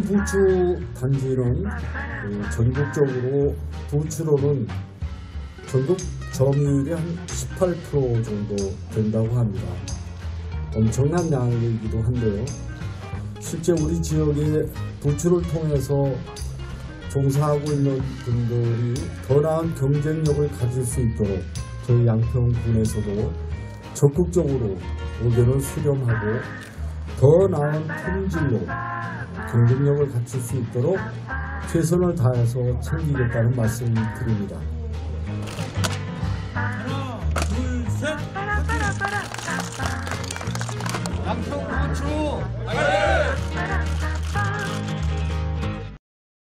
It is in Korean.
부추 단지는 전국적으로 부추로는 전국 점유율이 한 18% 정도 된다고 합니다. 엄청난 양이기도 한데요. 실제 우리 지역에 부추를 통해서 종사하고 있는 분들이 더 나은 경쟁력을 가질 수 있도록 저희 양평군에서도 적극적으로 의견을 수렴하고 더 나은 품질로 경쟁력을 갖출 수 있도록 최선을 다해서 챙기겠다는 말씀을 드립니다. 하나, 둘, 셋! 양평 부추!